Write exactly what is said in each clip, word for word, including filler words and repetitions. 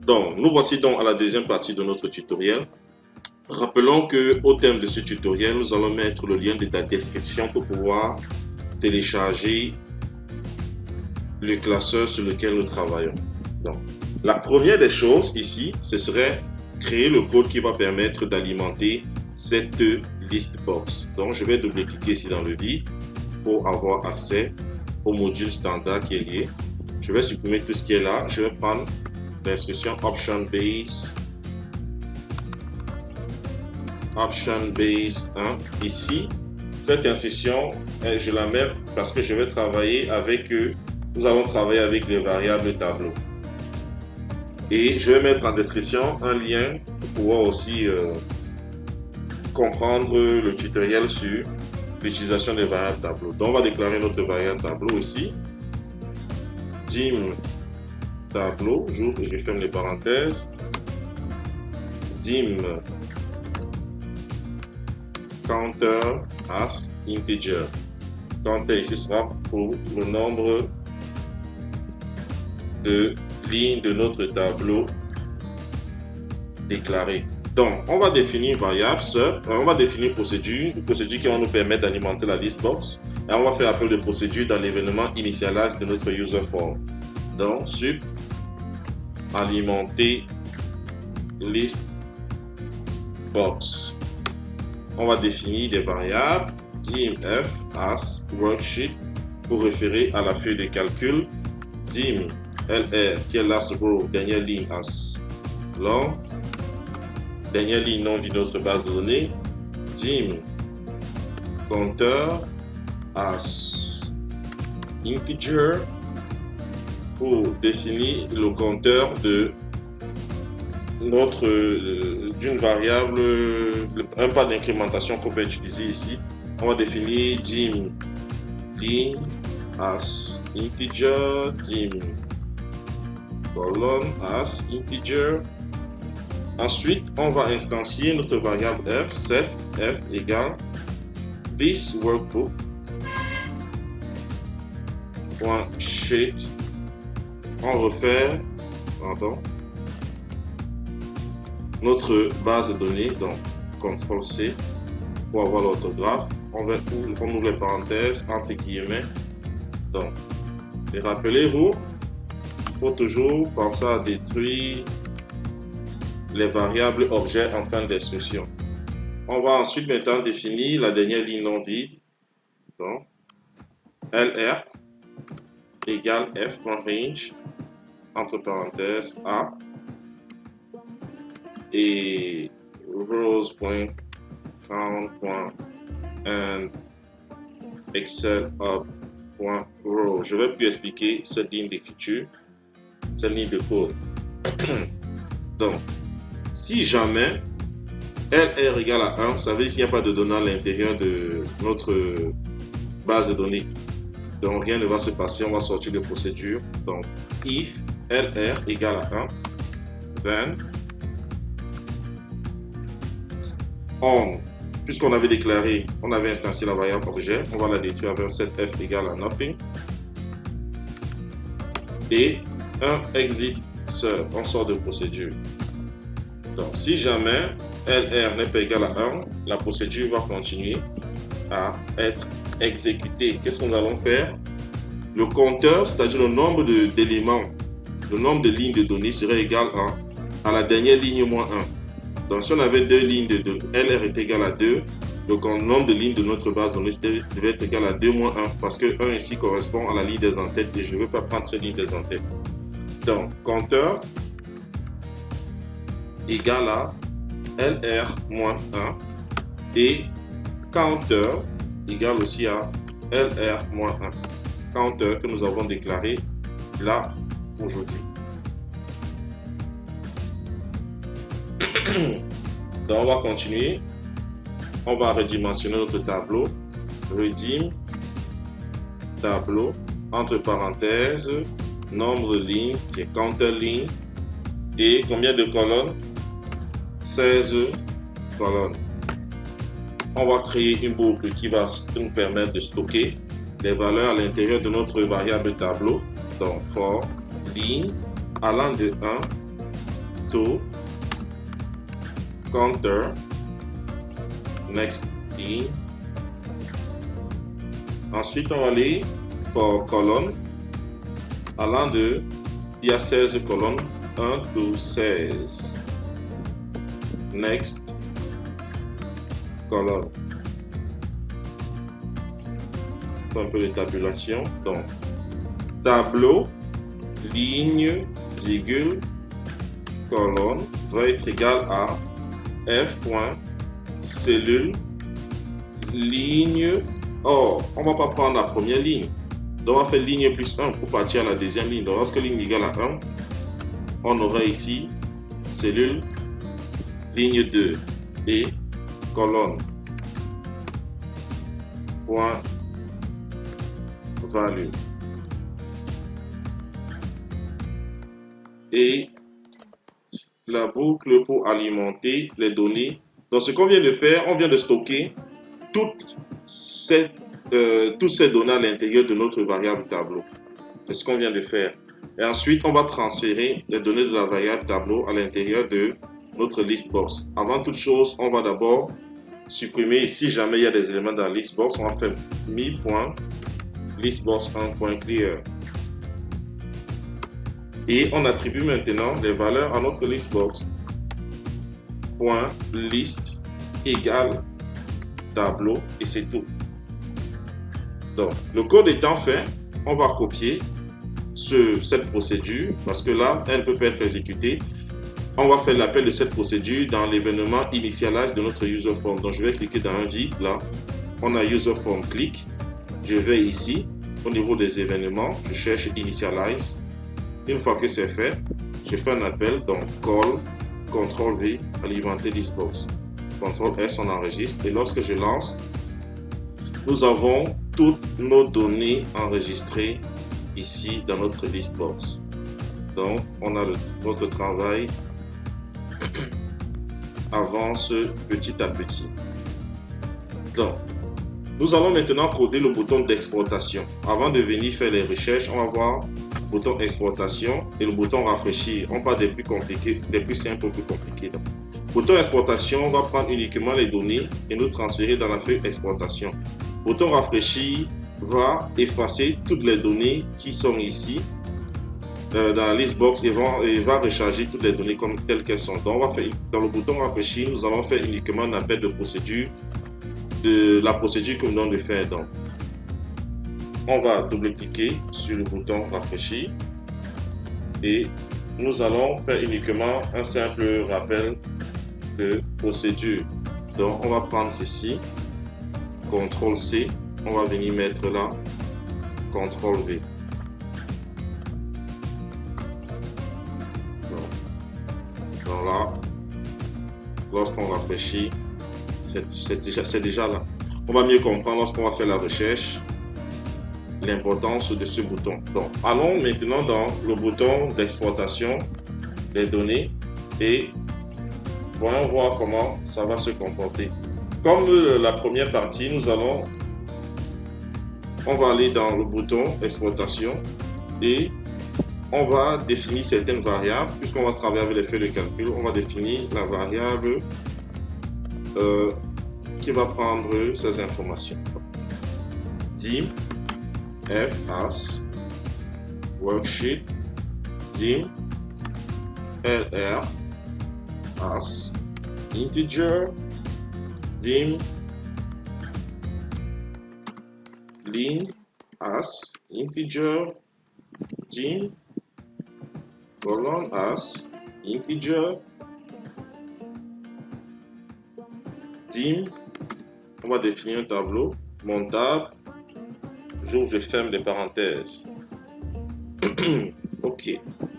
Donc, nous voici donc à la deuxième partie de notre tutoriel. Rappelons que au thème de ce tutoriel, nous allons mettre le lien de la description pour pouvoir télécharger le classeur sur lequel nous travaillons. Donc, la première des choses ici, ce serait créer le code qui va permettre d'alimenter cette liste box. Donc, je vais double-cliquer ici dans le vide pour avoir accès au module standard qui est lié. Je vais supprimer tout ce qui est là. Je vais prendre l'instruction option base option base un. Ici, cette instruction, je la mets parce que je vais travailler avec eux. Nous allons travailler avec les variables tableau. Et je vais mettre en description un lien pour pouvoir aussi euh, comprendre le tutoriel sur l'utilisation des variables tableau. Donc, on va déclarer notre variable tableau ici. Dim tableau, j'ouvre et je ferme les parenthèses. Dim counter as integer. Counter ici sera pour le nombre de lignes de notre tableau déclaré. Donc, on va définir une variable, sub, on va définir une procédure, une procédure qui va nous permettre d'alimenter la list box. Et on va faire appel de procédure dans l'événement initialize de notre user form. Donc, sub alimenter list box. On va définir des variables dimf as worksheet pour référer à la feuille de calcul, dim lr qui est last row, dernière ligne as long, dernière ligne nom de notre base de données, dim counter as integer pour définir le compteur de notre euh, d'une variable, un pas d'incrémentation qu'on peut utiliser ici. On va définir dim line as integer, dim colon as integer. Ensuite, on va instancier notre variable f, set f égale this workbook point sheet. On refait pardon, notre base de données, donc contrôle C pour avoir l'orthographe. On va on ouvre les parenthèses entre guillemets. Donc, et rappelez-vous, il faut toujours penser à détruire les variables objets en fin d'instruction. On va ensuite maintenant définir la dernière ligne non vide. Donc, lr égale f.range entre parenthèses a et rows.count and excel up.row. Je vais plus expliquer cette ligne d'écriture, cette ligne de code. Donc, si jamais lr égale à un, ça veut dire qu'il n'y a pas de données à l'intérieur de notre base de données. Donc, rien ne va se passer, on va sortir de procédure. Donc, if lr égale à un, then on, puisqu'on avait déclaré, on avait instancié la variable objet, on va la détruire avec set f égale à nothing. Et un exit sub, on sort de procédure. Donc, si jamais lr n'est pas égal à un, la procédure va continuer à être exécutée. Qu'est-ce que nous allons faire? Le compteur, c'est-à-dire le nombre d'éléments, le nombre de lignes de données serait égal à, à la dernière ligne moins un. Donc, si on avait deux lignes de données, lr est égal à deux, le nombre de lignes de notre base de données devait être égal à deux moins un, parce que un ici correspond à la ligne des en-têtes et je ne veux pas prendre cette ligne des en-têtes. Donc, compteur égale à lr moins un et counter égale aussi à lr moins un. Counter que nous avons déclaré là aujourd'hui. Donc, on va continuer. On va redimensionner notre tableau. Redim tableau entre parenthèses nombre de lignes qui est counter ligne et combien de colonnes? seize colonnes. On va créer une boucle qui va nous permettre de stocker les valeurs à l'intérieur de notre variable tableau. Donc for ligne allant de un to counter next ligne. Ensuite, on va aller par colonne allant de, il y a seize colonnes, un to seize. Next colonne. Un peu de tabulation. Donc, tableau, ligne, virgule, colonne va être égal à f point cellule ligne. Or, on va pas prendre la première ligne. Donc, on va faire ligne plus un pour partir à la deuxième ligne. Donc, lorsque ligne égale à un, on aura ici cellule ligne deux et colonne point value. Et la boucle pour alimenter les données. Donc, ce qu'on vient de faire, on vient de stocker toutes ces, euh, toutes ces données à l'intérieur de notre variable tableau. C'est ce qu'on vient de faire. Et ensuite, on va transférer les données de la variable tableau à l'intérieur de notre listbox. Avant toute chose, on va d'abord supprimer, si jamais il y a des éléments dans la listbox, on va faire mi.listbox un.clear. Et on attribue maintenant les valeurs à notre listbox. Point list égale tableau et c'est tout. Donc, le code étant fait, on va copier ce, cette procédure parce que là, elle ne peut pas être exécutée. On va faire l'appel de cette procédure dans l'événement initialize de notre user form. Donc, je vais cliquer dans un vide là. On a user form click. Je vais ici au niveau des événements. Je cherche initialize. Une fois que c'est fait, je fais un appel. Donc, call, contrôle V, alimenter listbox. contrôle S, on enregistre. Et lorsque je lance, nous avons toutes nos données enregistrées ici dans notre listbox. Donc, on a le, notre travail avance petit à petit. Donc, nous allons maintenant coder le bouton d'exportation. Avant de venir faire les recherches, on va voir le bouton exportation et le bouton rafraîchir. On part des plus compliqués, des plus simples aux plus compliqués. Donc, bouton exportation, on va prendre uniquement les données et nous transférer dans la feuille exportation. Bouton rafraîchir va effacer toutes les données qui sont ici euh, dans la listbox et va, et va recharger toutes les données comme telles qu'elles sont. Donc, on va faire, dans le bouton rafraîchir, nous allons faire uniquement un appel de procédure de la procédure que nous venons de faire. Donc, on va double-cliquer sur le bouton rafraîchir et nous allons faire uniquement un simple rappel de procédure. Donc, on va prendre ceci, contrôle C, on va venir mettre là, contrôle V. Donc, donc là, lorsqu'on rafraîchit, c'est déjà, c'est déjà là. On va mieux comprendre lorsqu'on va faire la recherche l'importance de ce bouton. Donc, allons maintenant dans le bouton d'exportation des données et voyons voir comment ça va se comporter. Comme le, la première partie, nous allons, on va aller dans le bouton exportation et on va définir certaines variables. Puisqu'on va travailler avec les feuilles de calcul, on va définir la variable euh, qui va prendre ces informations. Dim f as worksheet dim lr as integer dim line as integer dim colon as integer dim. On va définir un tableau montable. J'ouvre et ferme les parenthèses. Ok.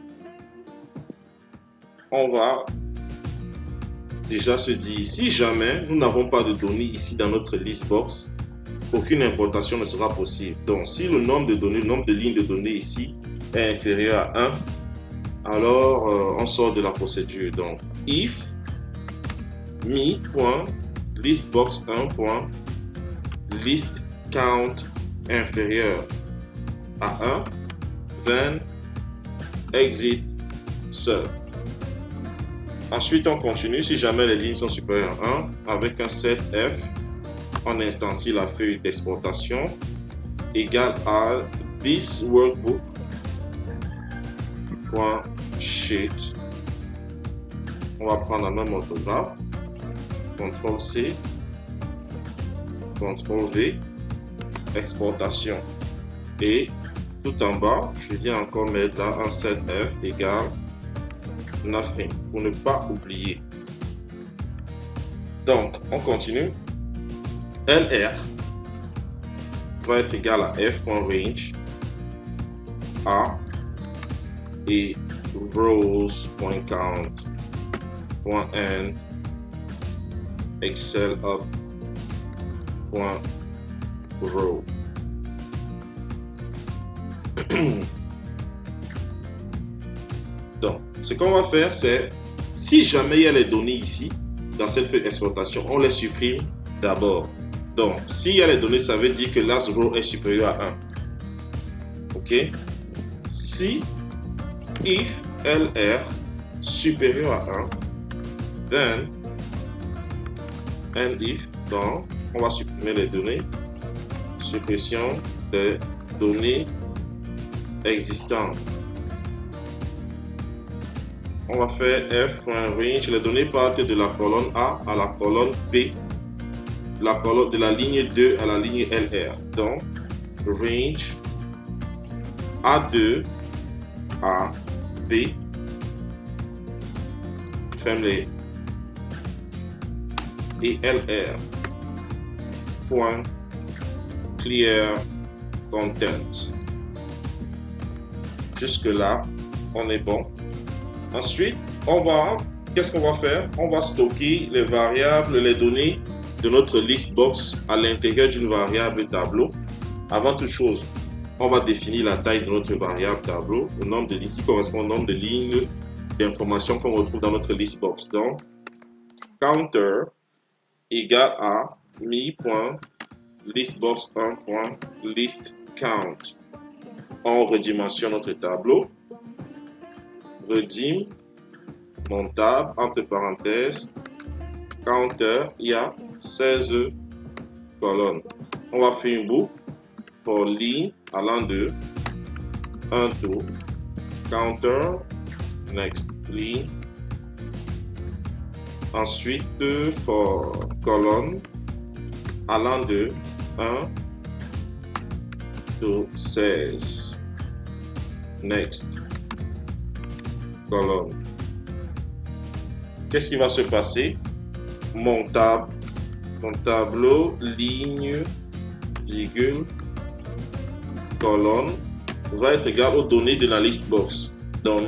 On va déjà se dire, si jamais nous n'avons pas de données ici dans notre listbox, aucune importation ne sera possible. Donc, si le nombre de données, le nombre de lignes de données ici est inférieur à un, alors euh, on sort de la procédure. Donc, if mi.listbox un.list count inférieur à un, then exit seul. Ensuite, on continue. Si jamais les lignes sont supérieures à un, avec un set F, on instancie la feuille d'exportation égale à this workbook .sheet. On va prendre la même orthographe. contrôle C, contrôle V, exportation. Et tout en bas, je viens encore mettre là un set F égale nothing pour ne pas oublier. Donc, on continue. L R va être égal à f.range A et rows.count.end excel up.row. Donc, ce qu'on va faire, c'est si jamais il y a les données ici, dans cette feuille d'exploitation, on les supprime d'abord. Donc, s'il y a les données, ça veut dire que last row est supérieur à un. OK? Si if L R supérieur à un, then and if, donc, on va supprimer les données. Suppression des données existantes. On va faire f.range. Les données partent de la colonne A à la colonne B. La colonne de la ligne deux à la ligne L R. Donc, range A deux à B. Ferme les. Et L R. Point clear content. Jusque là, on est bon. Ensuite, on va, qu'est-ce qu'on va faire? On va stocker les variables, les données de notre list box à l'intérieur d'une variable tableau. Avant toute chose, on va définir la taille de notre variable tableau, le nombre de lignes qui correspond au nombre de lignes d'informations qu'on retrouve dans notre list box. Donc, counter égale à mi.listbox un.listCount. On redimensionne notre tableau. Redim, mon table, entre parenthèses, counter, il y a seize colonnes. On va faire une boucle for ligne allant de un tour, counter, next, ligne. Ensuite, for colonne allant de un to seize, next. Colonne. Qu'est-ce qui va se passer? Mon, tab mon tableau, ligne, virgule, colonne, va être égal aux données de la list box. Donc,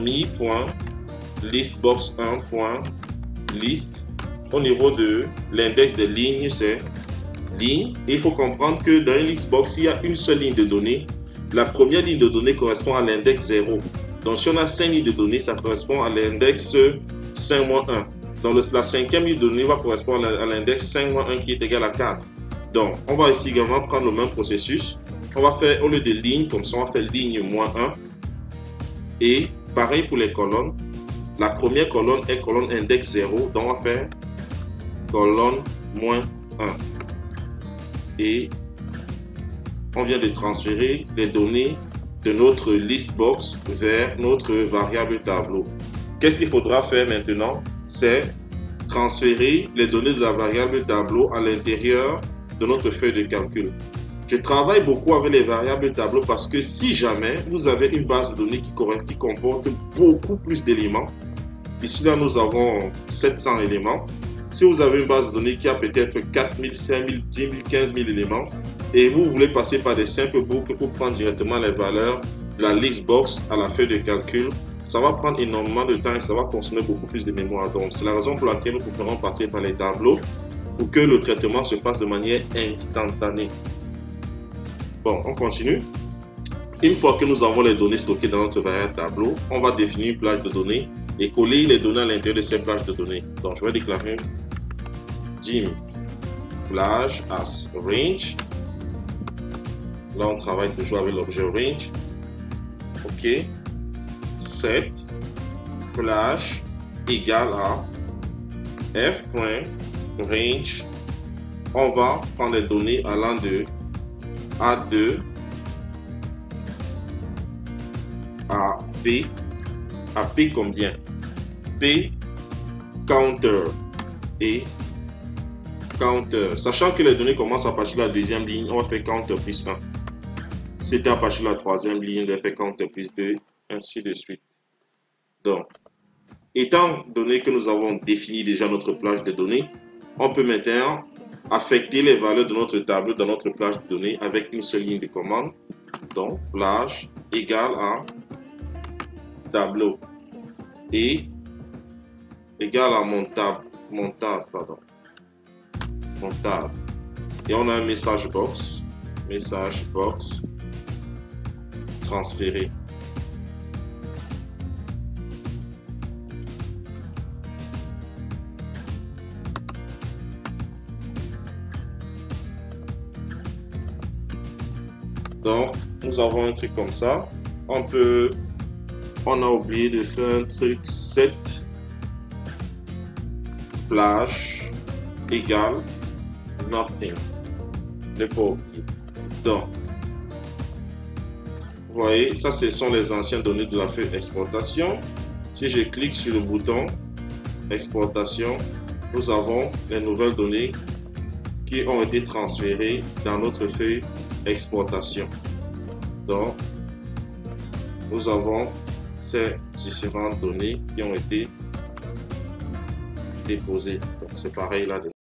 mi.listbox un.list. Au niveau de l'index des lignes, c'est ligne. Et il faut comprendre que dans une list box, il y a une seule ligne de données. La première ligne de données correspond à l'index zéro. Donc, si on a cinq lignes de données, ça correspond à l'index cinq moins un. Donc, la cinquième ligne de données va correspondre à l'index cinq moins un qui est égal à quatre. Donc, on va ici également prendre le même processus. On va faire, au lieu de ligne, comme ça, on va faire ligne moins un. Et pareil pour les colonnes. La première colonne est colonne index zéro. Donc, on va faire colonne moins un. Et on vient de transférer les données de notre list box vers notre variable tableau. Qu'est-ce qu'il faudra faire maintenant? C'est transférer les données de la variable tableau à l'intérieur de notre feuille de calcul. Je travaille beaucoup avec les variables tableau parce que si jamais vous avez une base de données qui, qui comporte beaucoup plus d'éléments, ici là nous avons sept cents éléments. Si vous avez une base de données qui a peut-être quatre mille, cinq mille, dix mille, quinze mille éléments et vous voulez passer par des simples boucles pour prendre directement les valeurs de la list box à la feuille de calcul, ça va prendre énormément de temps et ça va consommer beaucoup plus de mémoire. Donc, c'est la raison pour laquelle nous préférons passer par les tableaux pour que le traitement se fasse de manière instantanée. Bon, on continue. Une fois que nous avons les données stockées dans notre variable tableau, on va définir une plage de données et coller les données à l'intérieur de ces plages de données. Donc, je vais déclarer dim plage as range. Là, on travaille toujours avec l'objet range. OK. Set plage égale à f.range, on va prendre les données allant de A deux à P. À P combien? P counter et counter. Sachant que les données commencent à partir de la deuxième ligne, on va faire counter plus un. C'était à partir de la troisième ligne, on va faire counter plus deux, ainsi de suite. Donc, étant donné que nous avons défini déjà notre plage de données, on peut maintenant affecter les valeurs de notre tableau dans notre plage de données avec une seule ligne de commande. Donc, plage égale à tableau et égale à mon tab, mon tab, pardon, mon tab. Et on a un message box, message box transféré. Donc, nous avons un truc comme ça. On peut, on a oublié de faire un truc set plage égale nothing. Ne pas oublier. Donc, vous voyez, ça ce sont les anciennes données de la feuille exportation. Si je clique sur le bouton exportation, nous avons les nouvelles données qui ont été transférées dans notre feuille exportation. Donc, nous avons ces différentes données qui ont été déposées. Donc, c'est pareil là.